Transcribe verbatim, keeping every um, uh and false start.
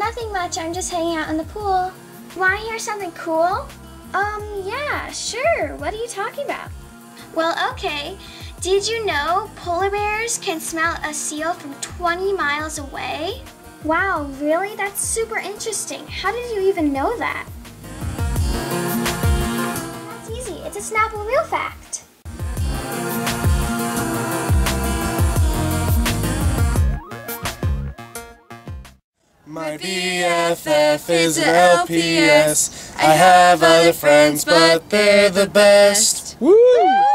nothing much. I'm just hanging out in the pool. Want to hear something cool? Um, yeah, sure. What are you talking about? Well, okay. Did you know polar bears can smell a seal from twenty miles away? Wow, really? That's super interesting. How did you even know that? That's easy. It's a Snapple real fact. My B F F is L P S. I have other friends, but they're the best. Woo!